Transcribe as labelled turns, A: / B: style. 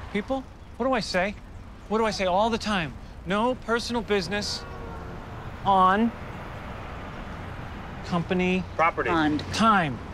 A: People, what do I say? What do I say all the time? No personal business on company
B: Property.
C: Fund.
A: time.